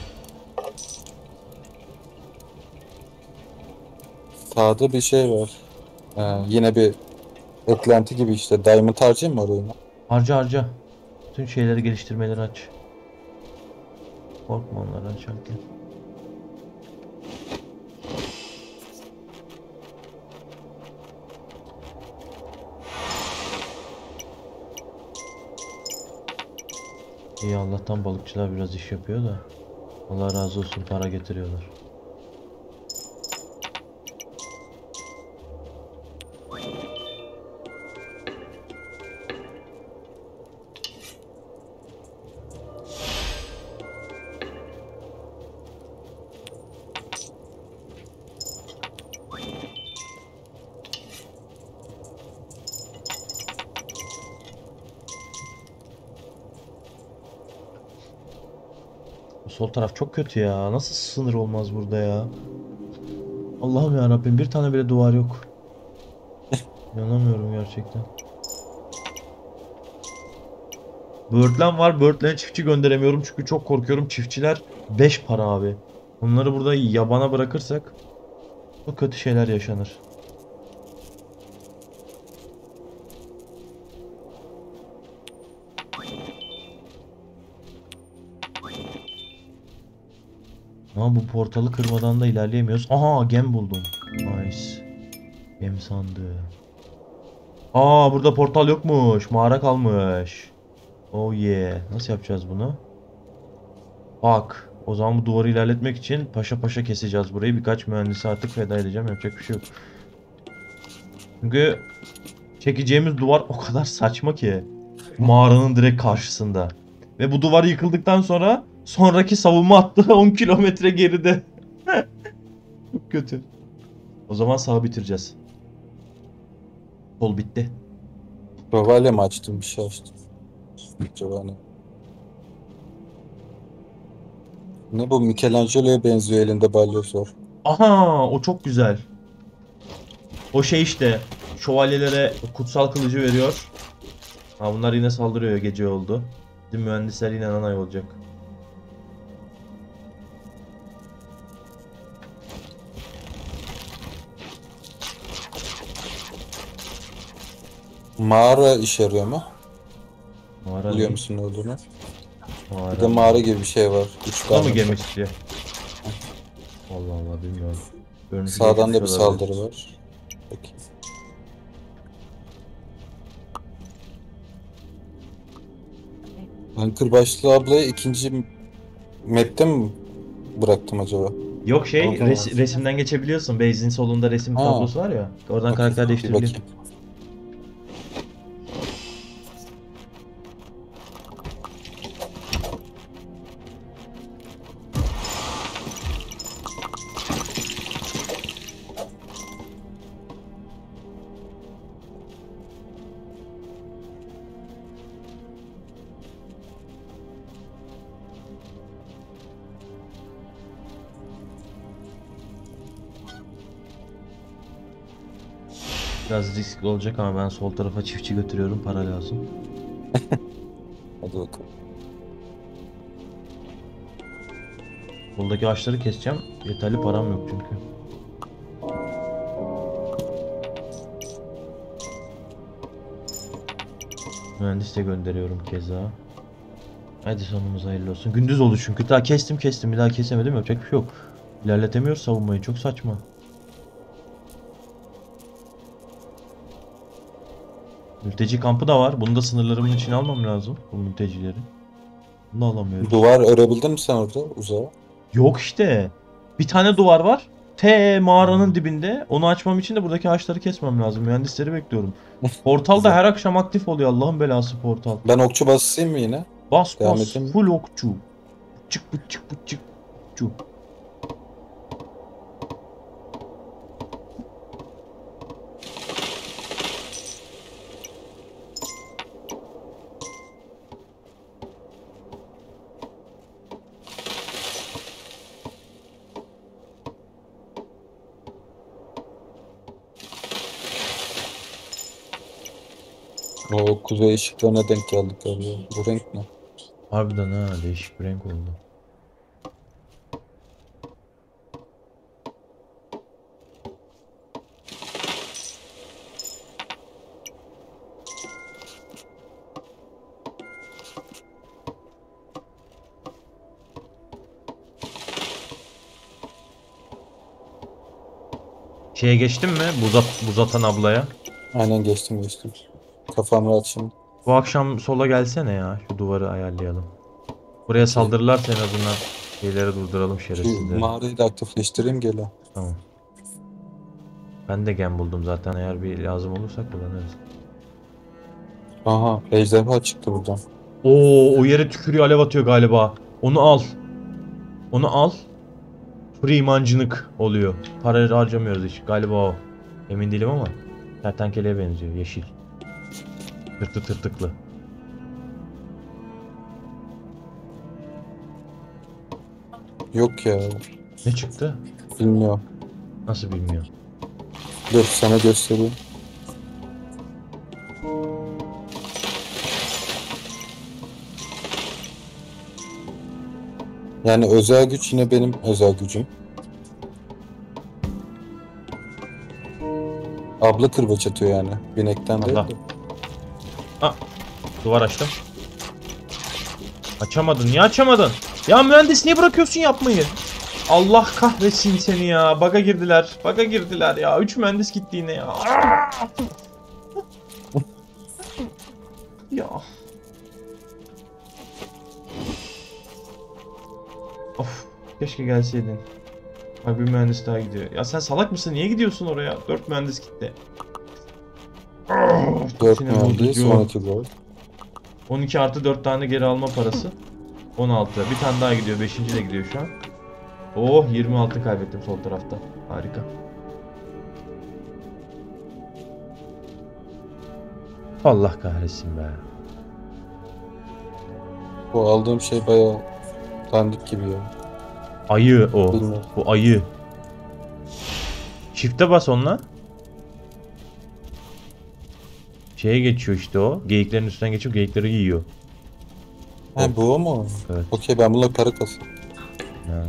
Sağda bir şey var. Ee, yine bir eklenti gibi işte. Diamond harcayayım mı orayı? Harca harca. Bütün şeyleri geliştirmeleri aç. Korkma onları açarken. İyi Allah'tan balıkçılar biraz iş yapıyor da. Allah razı olsun para getiriyorlar. Bu sol taraf çok kötü ya. Nasıl sınır olmaz burada ya? Allah'ım ya Rabbim bir tane bile duvar yok. İnanamıyorum gerçekten. Böğürtlen var. Böğürtlen'e çiftçi gönderemiyorum çünkü çok korkuyorum. Çiftçiler beş para abi. Onları burada yabana bırakırsak çok kötü şeyler yaşanır. Ama bu portalı kırmadan da ilerleyemiyoruz. Aha, gem buldum. Nice. Gem sandığı. Aa, burada portal yokmuş. Mağara kalmış. Oh yeah. Nasıl yapacağız bunu? Bak. O zaman bu duvarı ilerletmek için paşa paşa keseceğiz burayı. Birkaç mühendisi artık feda edeceğim. Yapacak bir şey yok. Çünkü çekeceğimiz duvar o kadar saçma ki. Mağaranın direkt karşısında. Ve bu duvar yıkıldıktan sonra sonraki savunma hattı on kilometre geride. Çok kötü. O zaman sağ bitireceğiz. Sol bitti. Şövalye mi açtım, bir şey açtım. Acaba ne? Ne bu, Michelangelo'ya benziyor, elinde balyoz var. Aha, o çok güzel. O şey işte, şövalyelere kutsal kılıcı veriyor. Ha, bunlar yine saldırıyor, gece oldu. Bizim mühendisler yine nanay olacak. Mağara işe yarıyor mu? Mağara Biliyor ne? musun ne olduğunu? Mağara. Bir de mağara gibi bir şey var. Üç Burada mı tane. gemi istiyor? Allah Allah, bilmiyorum. Görüntü Sağdan da bir geçmiş olabilir. saldırı var. Peki. Ben Kırbaçlı ablayı ikinci map'te mi bıraktım acaba? Yok şey, Tamam. res- resimden geçebiliyorsun. Base'in solunda resim Ha. tablosu var ya. Oradan Okey, karakter bir değiştirebiliyor. bakayım. Biraz riskli olacak ama ben sol tarafa çiftçi götürüyorum. Para lazım. Hadi bakalım. Soldaki ağaçları keseceğim. Yeterli param yok çünkü. Mühendis de gönderiyorum keza. Hadi sonumuz hayırlı olsun. Gündüz oldu çünkü. Daha kestim kestim. Bir daha kesemedim. Yapacak bir şey yok. İlerletemiyoruz savunmayı. Çok saçma. Mülteci kampı da var. Bunu da sınırlarımın içine almam lazım. Bu mültecileri. Bunu da alamıyorum. Duvar örebildin mi sen orada uzağa? Yok işte. Bir tane duvar var. T mağaranın dibinde. Onu açmam için de buradaki ağaçları kesmem lazım. Mühendisleri bekliyorum. Portal da Güzel. her akşam aktif oluyor. Allah'ın belası portal. Ben okçu basayım mı yine? Bas Devam bas. edeyim mi? Full okçu. Çık bıçık bıçık. Okçu. O kuzey ışıklarına denk geldik galiba. Bu renk ne? Harbiden ha, değişik bir renk oldu. Şeye geçtin mi? Buzat, Buzatan ablaya. Aynen, geçtim geçtim. Kafam rahat şimdi. Bu akşam sola gelsene ya. Şu duvarı ayarlayalım. Buraya saldırırlarsa en azından şeyleri durduralım, Şu şerefsizleri. mağarayı da aktifleştireyim, gel. Tamam. Ben de gem buldum zaten, eğer bir lazım olursa kullanırız. Aha, ejderha çıktı buradan. Oo, o yere tükürüyor, alev atıyor galiba. Onu al. Onu al. Free mancınık oluyor. Para harcamıyoruz hiç. Galiba o. Emin değilim ama. Kertenkeleye benziyor. Yeşil. Tırtı tırtıklı. Yok ya, Ne çıktı? bilmiyorum. Nasıl bilmiyorum. Dur sana göstereyim. Yani özel güç yine benim özel gücüm. Abla kırbaç atıyor yani. Binekten değil Allah. de. Duvar açtım. Açamadın. Niye açamadın? Ya mühendis, niye bırakıyorsun yapmayı? Allah kahretsin seni ya. Baga girdiler. Baga girdiler ya. Üç mühendis gitti yine ya. Ya. Of. Keşke gelseydin. Bak bir mühendis daha gidiyor. Ya sen salak mısın? Niye gidiyorsun oraya? Dört mühendis gitti. dört Sinir mühendis, bozucu. on iki gol. on iki artı dört tane geri alma parası. on altı. Bir tane daha gidiyor. beşinci de gidiyor şu an. Oh, yirmi altı kaybettim sol tarafta. Harika. Allah kahretsin be. Bu aldığım şey bayağı dandik gibi ya. Ayı o. Bilmiyorum. Bu ayı. Çifte bas onunla. Şeye geçiyor işte o. Geyiklerin üstünden geçip geyikleri yiyor. He bu o mu? Evet. Okey, ben bununla para kasıyorum. Ha.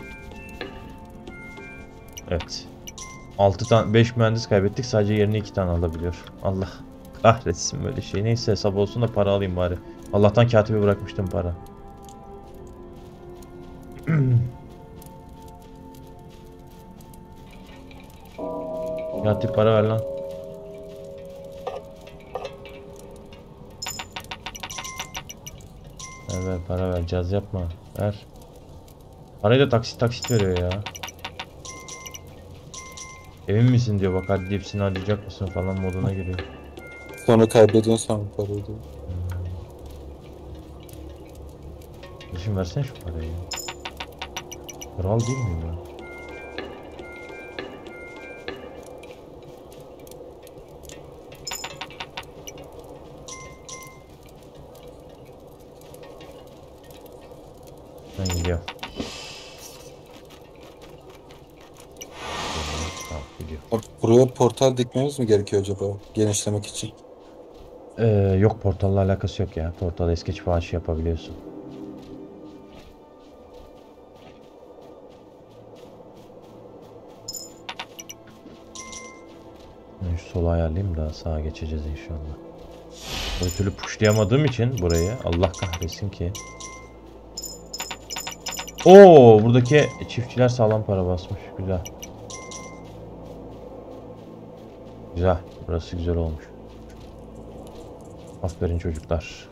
Evet. altı tane beş mühendis kaybettik. Sadece yerine iki tane alabiliyor. Allah kahretsin böyle şey. Neyse hesap olsun da para alayım bari. Allah'tan katibi bırakmıştım para. Katip para ver lan. Ver ver para ver. Caz yapma. Ver. Parayı da taksit taksit veriyor ya. Emin misin diyor, bak hadi hepsini harcayacak mısın falan moduna giriyor. Sonra kaybediyorsun sonra parayı diyor. Kardeşim versene şu parayı. Kral değil miyim ya? Ben gidiyorum. Tamam gidiyor. Bak, buraya portal dikmemiz mi gerekiyor acaba genişlemek için? Ee, yok portalla alakası yok ya. Portal es geç bağışı yapabiliyorsun. Ben şu sola ayarlayayım da sağa geçeceğiz inşallah. Bir türlü pushlayamadığım için burayı Allah kahretsin ki. Oo, buradaki çiftçiler sağlam para basmış. Güzel. Güzel. Burası güzel olmuş. Aferin çocuklar.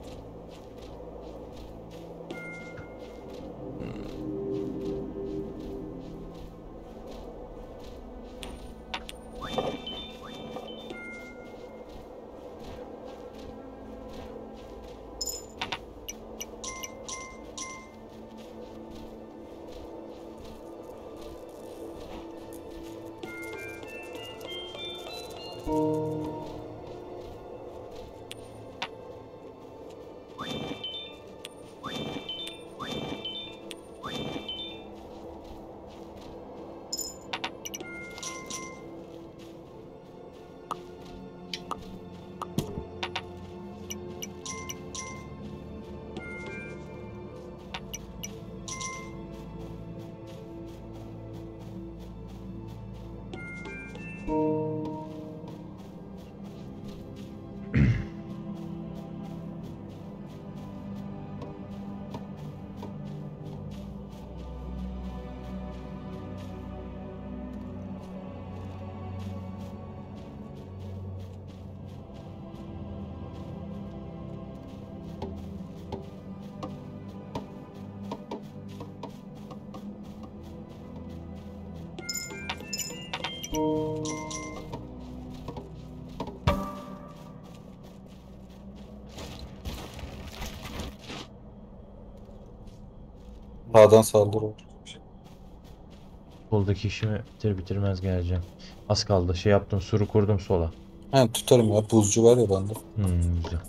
Sağdan saldırı var. Soldaki işimi bitir bitirmez geleceğim. Az kaldı. Şey yaptım, suru kurdum sola. He tutarım ya, buzcu var ya bende. Hmm, güzel.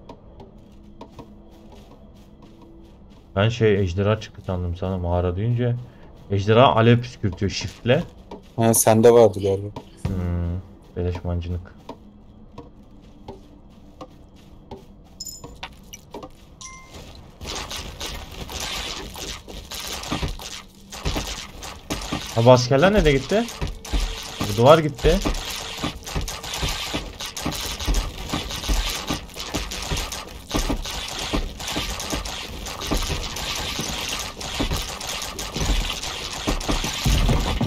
Ben şey ejderha çıktı sandım sana mağara deyince. Ejderha alev püskürtüyor shift'le. He sende vardı galiba. Hmm, beleş mancınık. Ha, bu askerler nereye gitti? Bu duvar gitti.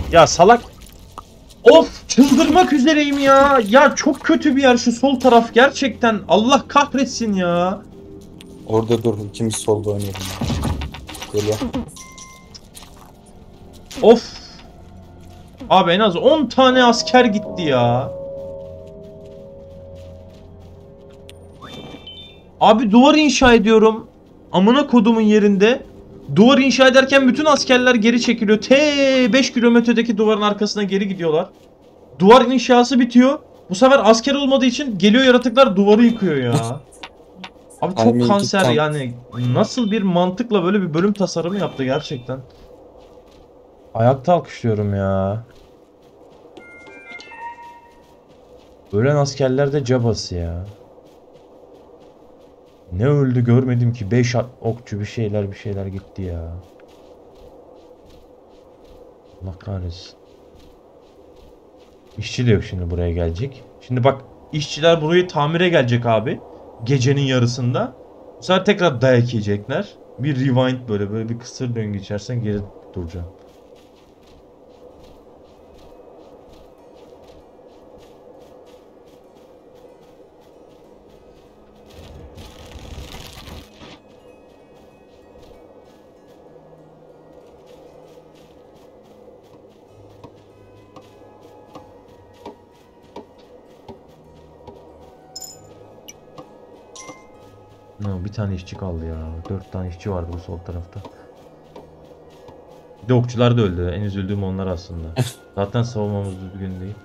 Ya salak. Of, çıldırmak üzereyim ya. Ya çok kötü bir yer şu sol taraf gerçekten. Allah kahretsin ya. Orada dur, ikimiz solda oynayalım. Geliyor. Of. Abi en az on tane asker gitti ya. Abi duvar inşa ediyorum. Amına kodumun yerinde. Duvar inşa ederken bütün askerler geri çekiliyor. T beş kilometredeki duvarın arkasına geri gidiyorlar. Duvar inşası bitiyor. Bu sefer asker olmadığı için geliyor yaratıklar duvarı yıkıyor ya. Abi çok Timing kanser tam- yani. Nasıl bir mantıkla böyle bir bölüm tasarımı yaptı gerçekten. Ayakta alkışlıyorum ya. Ölen askerler de cabası ya. Ne öldü görmedim ki. beş okçu bir şeyler bir şeyler gitti ya. Allah kahretsin. İşçi de yok şimdi buraya gelecek. Şimdi bak işçiler burayı tamire gelecek abi. Gecenin yarısında. Bu sefer tekrar dayak yiyecekler. Bir rewind böyle böyle bir kısır döngü içersen geri duracağım. No, bir tane işçi kaldı ya. Dört tane işçi vardı bu sol tarafta. Bir de okçular da öldü. En üzüldüğüm onlar aslında. Zaten savunmamız düzgün değil.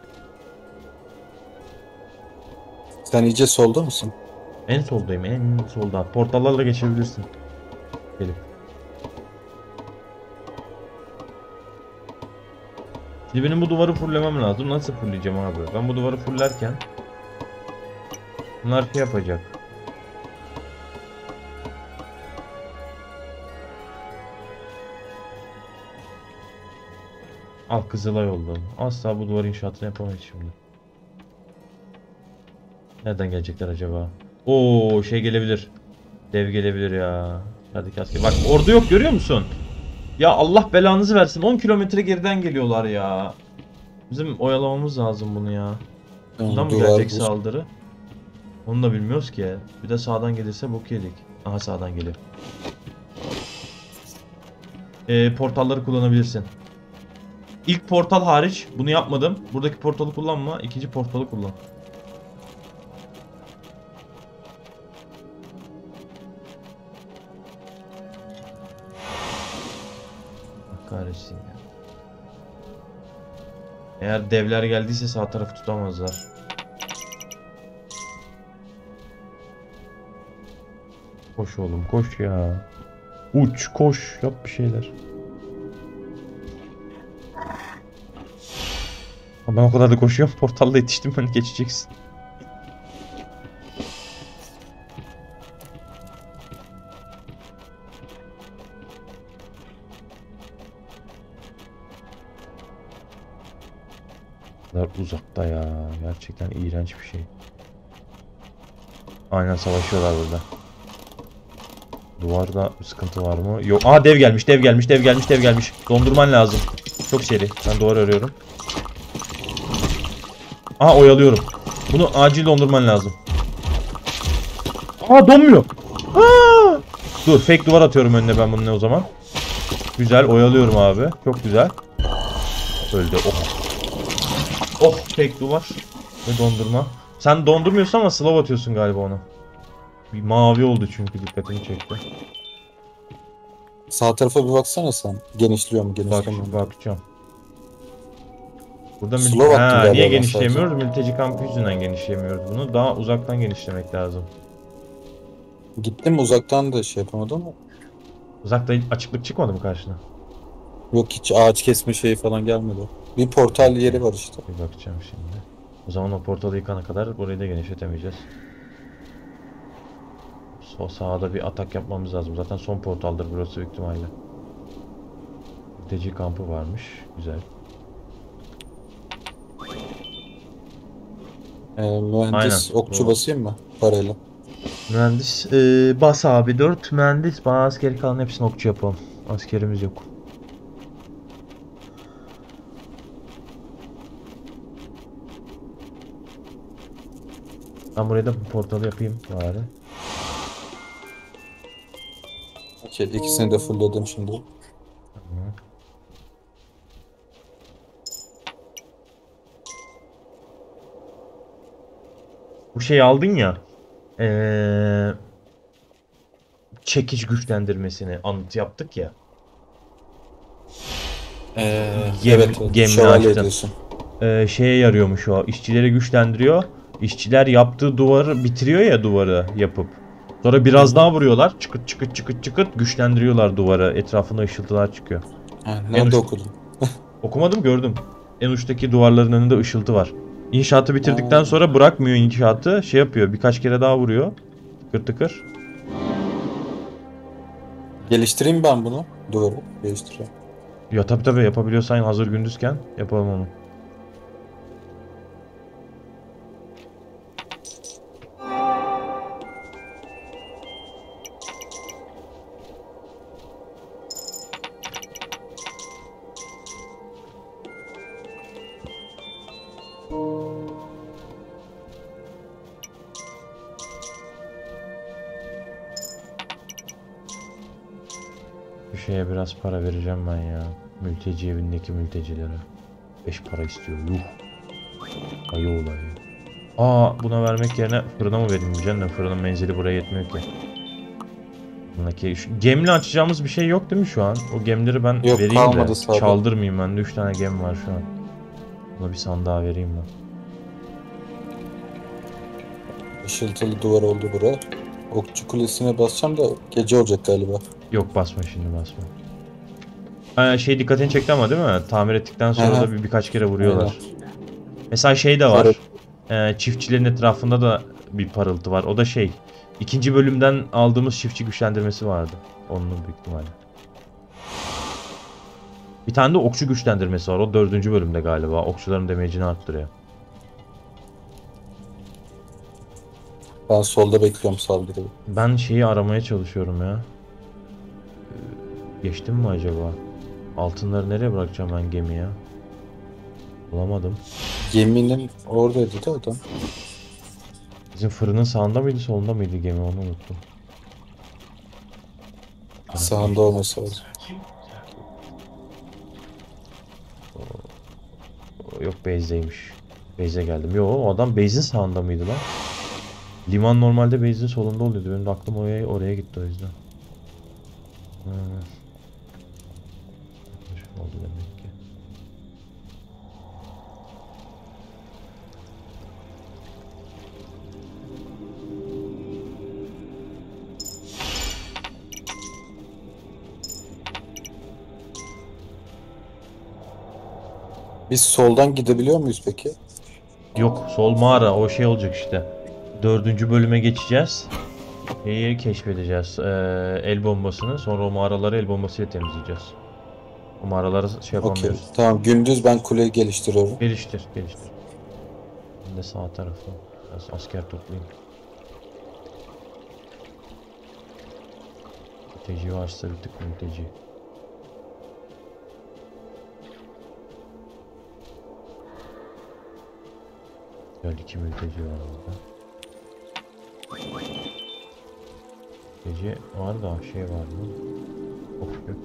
Sen iyice solda mısın? En soldayım, en solda. Portallarla geçebilirsin. Gelip. Şimdi benim bu duvarı fullemem lazım. Nasıl fullleyeceğim abi? Ben bu duvarı fullerken bunlar şey yapacak. Al Kızılay oldu. Asla bu duvar inşaatını yapamayız şimdi. Nereden gelecekler acaba? Oo şey gelebilir. Dev gelebilir ya. Hadi asker. Bak ordu yok görüyor musun? Ya Allah belanızı versin. on kilometre geriden geliyorlar ya. Bizim oyalamamız lazım bunu ya. Buradan mı Duvar gelecek bu. saldırı? Onu da bilmiyoruz ki. Bir de sağdan gelirse bok yedik. Aha sağdan geliyor. Ee, portalları kullanabilirsin. İlk portal hariç bunu yapmadım. Buradaki portalı kullanma. İkinci portalı kullan. Kahretsin ya. Eğer devler geldiyse sağ tarafı tutamazlar. Koş oğlum koş ya. Uç koş yap bir şeyler. Ben o kadar da koşuyorum. Portalla yetiştim hani geçeceksin. kadar uzakta ya. Gerçekten iğrenç bir şey. Aynen savaşıyorlar burada. Duvarda bir sıkıntı var mı? Yok. Aa dev gelmiş, dev gelmiş, dev gelmiş, dev gelmiş. Dondurman lazım. Çok seri. Ben duvar arıyorum. Aa oyalıyorum. Bunu acil dondurman lazım. Aa donmuyor. Aa! Dur fake duvar atıyorum önüne ben bunun ne o zaman. Güzel oyalıyorum abi. Çok güzel. Öldü. Oh. Oh fake duvar. Ve dondurma. Sen dondurmuyorsun ama slav atıyorsun galiba ona. Bir mavi oldu çünkü dikkatimi çekti. Sağ tarafa bir baksana sen. Genişliyor mu Bak, genişlemiyor mu? bakacağım. Burada Slow mül- attım ha, galiba niye ben genişleyemiyoruz? Mülteci kampı yüzünden genişleyemiyoruz bunu. Daha uzaktan genişlemek lazım. Gittim uzaktan da şey yapamadım ama. Uzakta açıklık çıkmadı mı karşına? Yok hiç ağaç kesme şeyi falan gelmedi. Bir portal yeri var işte. Bir bakacağım şimdi. O zaman o portalı yıkana kadar burayı da genişletemeyeceğiz. O sahada bir atak yapmamız lazım. Zaten son portaldır burası büyük ihtimalle. Mülteci kampı varmış. Güzel. Ee, mühendis Aynen, okçu doğru. basayım mı parayla? Mühendis ee, bas abi dört mühendis bana askeri kalan hepsini okçu yapalım. Askerimiz yok. Ben buraya da bu portalı yapayım bari. Okey, ikisini de fullledim şimdi. Tamam. Bu şeyi aldın ya. Ee, çekiç güçlendirmesini anıt yaptık ya. Ee, Gem, evet, evet. gemini Şövalye açtın. ediyorsun. Ee, şeye yarıyormuş o. İşçileri güçlendiriyor. İşçiler yaptığı duvarı bitiriyor ya, duvarı yapıp. Sonra biraz Hı hı. daha vuruyorlar. Çıkıt çıkıt çıkıt çıkıt güçlendiriyorlar duvarı. Etrafında ışıltılar çıkıyor. Ha, En nerede uç- okudun? Okumadım, gördüm. En uçtaki duvarların önünde ışıltı var. İnşaatı bitirdikten Ha, sonra bırakmıyor inşaatı. Şey yapıyor, birkaç kere daha vuruyor. Tıkır tıkır. geliştireyim ben bunu. Duvarı geliştireyim. Ya tabii tabii, yapabiliyorsan hazır gündüzken yapalım onu. Bir şeye biraz para vereceğim ben ya. Mülteci evindeki mültecilere. Beş para istiyor. Yuh. Ayı olayı. Aa, buna vermek yerine fırına mı vereyim diyeceğim de fırının menzili buraya yetmiyor ki. Bundaki şu gemle açacağımız bir şey yok değil mi şu an? O gemleri ben Yok, vereyim kalmadı de sağda. çaldırmayayım ben de. üç tane gem var şu an. Buna bir sandığa vereyim ben. Işıltılı duvar oldu bura. Okçu kulesine basacağım da gece olacak galiba. Yok, basma şimdi, basma. Ha, şey dikkatini çekti ama değil mi? Tamir ettikten sonra Aha. da bir, birkaç kere vuruyorlar. Aynen. Mesela şey de var. Evet. Ee, çiftçilerin etrafında da bir parıltı var. O da şey. İkinci bölümden aldığımız çiftçi güçlendirmesi vardı. Onun büyük ihtimalle. Bir tane de okçu güçlendirmesi var. O dördüncü bölümde galiba. Okçuların damage'ini arttırıyor. Ben solda bekliyorum saldırıyı. Ben şeyi aramaya çalışıyorum ya. Ee, Geçtim mi acaba? Altınları nereye bırakacağım ben gemiye? Bulamadım. Geminin oradaydı da adam. Bizim fırının sağında mıydı, solunda mıydı gemi, onu unuttum. Sağında olması lazım. Yok, base'deymiş. Base'e geldim. Yo, o adam base'in sağında mıydı lan? Liman normalde base'in solunda oluyordu. Benim de aklım oraya, oraya gitti o yüzden. Hmm. Oldu demek ki. Biz soldan gidebiliyor muyuz peki? Yok, sol mağara o şey olacak işte. Dördüncü bölüme geçeceğiz. Şeyi keşfedeceğiz. Ee, el bombasını. Sonra o mağaraları el bombasıyla temizleyeceğiz. O mağaraları şey Okey. yapamıyoruz. Tamam, gündüz ben kuleyi geliştiriyorum. Geliştir, geliştir. Ben de sağ tarafta biraz asker toplayayım. Mülteci varsa bir tık mülteci. Gel, iki mülteci var orada. Mülteci var da şey var mı? Ok yok.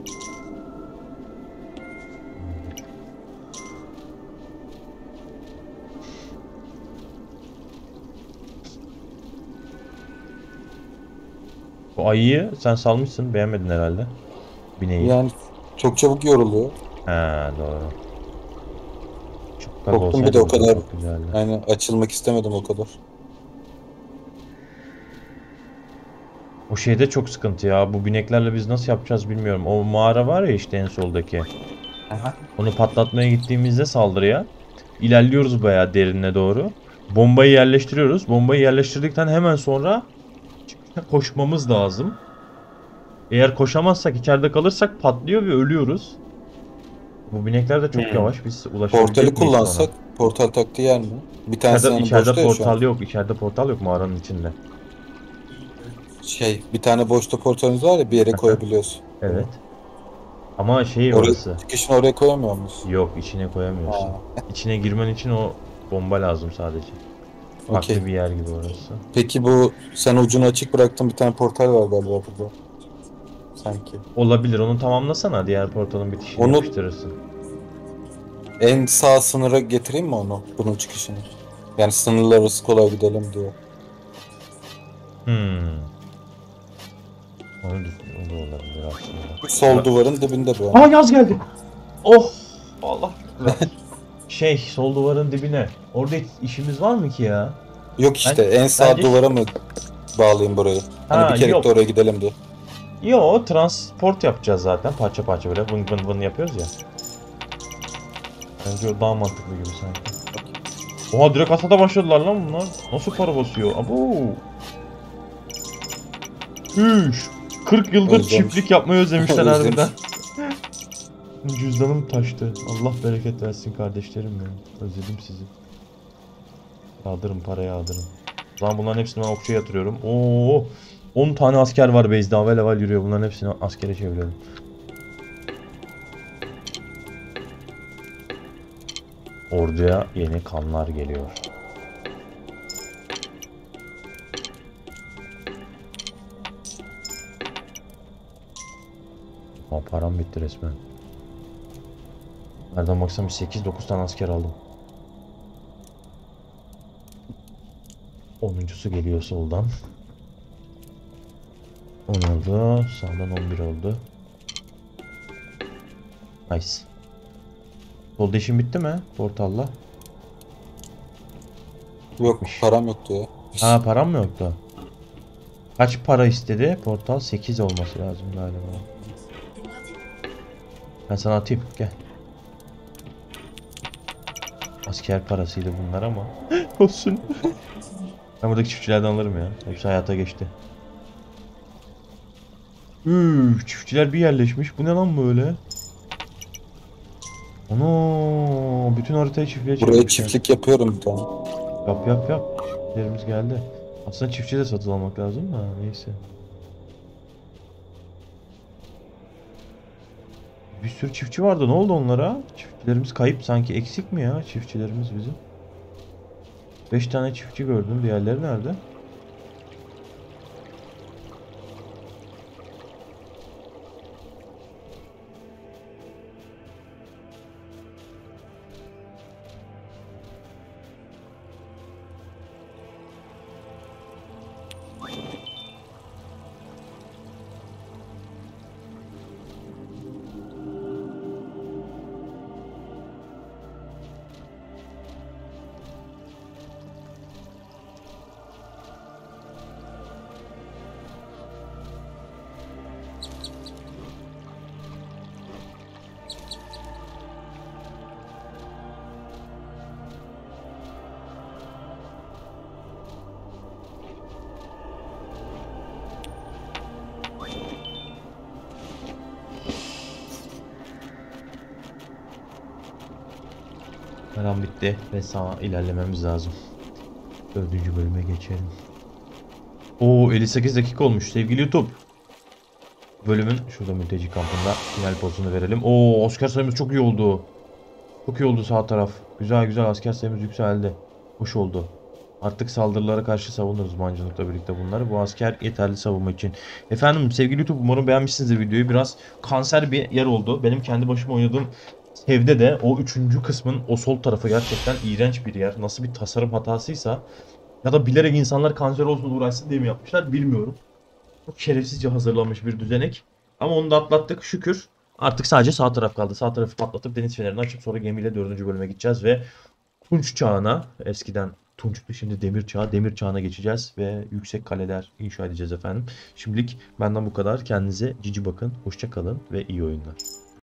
Bu ayıyı sen salmışsın, beğenmedin herhalde. Bineği. Yani çok çabuk yoruluyor. Ha, doğru. Çok kaba Korktum bir olsaydı de o bu da kadar. çok güzeldi. Yani açılmak istemedim o kadar. O şeyde çok sıkıntı ya. Bu bineklerle biz nasıl yapacağız bilmiyorum. O mağara var ya işte en soldaki. Aha. Onu patlatmaya gittiğimizde saldırıya ilerliyoruz bayağı derinine doğru. Bombayı yerleştiriyoruz. Bombayı yerleştirdikten hemen sonra koşmamız lazım. Eğer koşamazsak, içeride kalırsak patlıyor ve ölüyoruz. Bu binekler de çok Hmm. yavaş. Biz ulaşabilecek Portali miyiz kullansak ona? portal taktiği yer mi? Bir tanesi İçeride, hani içeride boşta ya şu an. portal yok. İçeride portal yok mağaranın içinde. Şey, bir tane boşta portalımız var ya, bir yere koyabiliyoruz. Evet. Ama şey Oraya, orası. çıkışını oraya koyamıyor muyuz? Yok, içine koyamıyorsun. Ha. İçine girmen için o bomba lazım sadece. Farklı Okey. bir yer gibi orası. Peki bu sen ucunu açık bıraktın, bir tane portal var galiba burada. Sanki. Olabilir. Onu tamamlasana. Diğer portalın bitişini Onu yapıştırırsın. en sağ sınıra getireyim mi onu? Bunun çıkışını. Yani sınırlar arası kolay gidelim diye. Hmm. Onu düz- o da olabilir aslında. Sol duvarın dibinde bu. Aa, yaz geldi. Oh. Allah. Şey, sol duvarın dibine. Orada hiç işimiz var mı ki ya? Yok işte, Ben, en sağ bence... duvara mı bağlayayım burayı? Hani Ha, bir kere yok. de oraya gidelim diye. Yo, transport yapacağız zaten. Parça parça böyle vın vın vın yapıyoruz ya. Bence o daha mantıklı gibi sanki. Oha, direkt atada başladılar lan bunlar. Nasıl para basıyor? Abo. Üş. kırk yıldır Özlemiş. çiftlik yapmayı özlemişler Özlemiş. harbiden. Cüzdanım taştı. Allah bereket versin kardeşlerim benim. Özledim sizi. Yağdırın, parayı yağdırın. O zaman bunların hepsini ben okçuya yatırıyorum. Oo, on tane asker var base'de, avel avel yürüyor. Bunların hepsini askere çeviriyorum. Orduya yeni kanlar geliyor. Ama param bitti resmen. Nereden baksam sekiz dokuz tane asker aldım. onuncusu geliyor soldan. on oldu. Sağdan on bir oldu. Nice. Solda işim bitti mi? Portalla. Yok, param yoktu ya. Ha, param mı yoktu? Kaç para istedi? Portal sekiz olması lazım galiba. Ben sana atayım, gel. Asker parasıydı bunlar ama. Olsun. Ben buradaki çiftçilerden alırım ya. Hepsi hayata geçti. Üf, çiftçiler bir yerleşmiş. Bu ne lan böyle? Ana, bütün haritayı çiftliğe Buraya çevirmişler. çiftlik yapıyorum bir tane. Yap yap yap. Çiftçilerimiz geldi. Aslında çiftçi de satın almak lazım da neyse. Bir sürü çiftçi vardı. Ne oldu onlara? Çiftçilerimiz kayıp sanki. Eksik mi ya çiftçilerimiz bizim? beş tane çiftçi gördüm. Diğerleri nerede? Param bitti ve sağa ilerlememiz lazım. Dördüncü bölüme geçelim. Oo, elli sekiz dakika olmuş sevgili YouTube. Bölümün şurada mülteci kampında final pozunu verelim. Oo, asker sayımız çok iyi oldu. Çok iyi oldu sağ taraf. Güzel güzel asker sayımız yükseldi. Hoş oldu. Artık saldırılara karşı savunuruz mancınıkla birlikte bunları. Bu asker yeterli savunma için. Efendim sevgili YouTube, umarım beğenmişsinizdir videoyu. Biraz kanser bir yer oldu. Benim kendi başıma oynadığım evde de o üçüncü kısmın o sol tarafı gerçekten iğrenç bir yer. Nasıl bir tasarım hatasıysa ya da bilerek insanlar kanser olsun uğraşsın diye mi yapmışlar bilmiyorum. Çok şerefsizce hazırlanmış bir düzenek. Ama onu da atlattık şükür. Artık sadece sağ taraf kaldı. Sağ tarafı patlatıp deniz fenerini açıp sonra gemiyle dördüncü bölüme gideceğiz ve Tunç çağına, eskiden Tunç'tu şimdi Demir çağı, Demir çağına geçeceğiz ve yüksek kaleler inşa edeceğiz efendim. Şimdilik benden bu kadar. Kendinize cici bakın, hoşça kalın ve iyi oyunlar.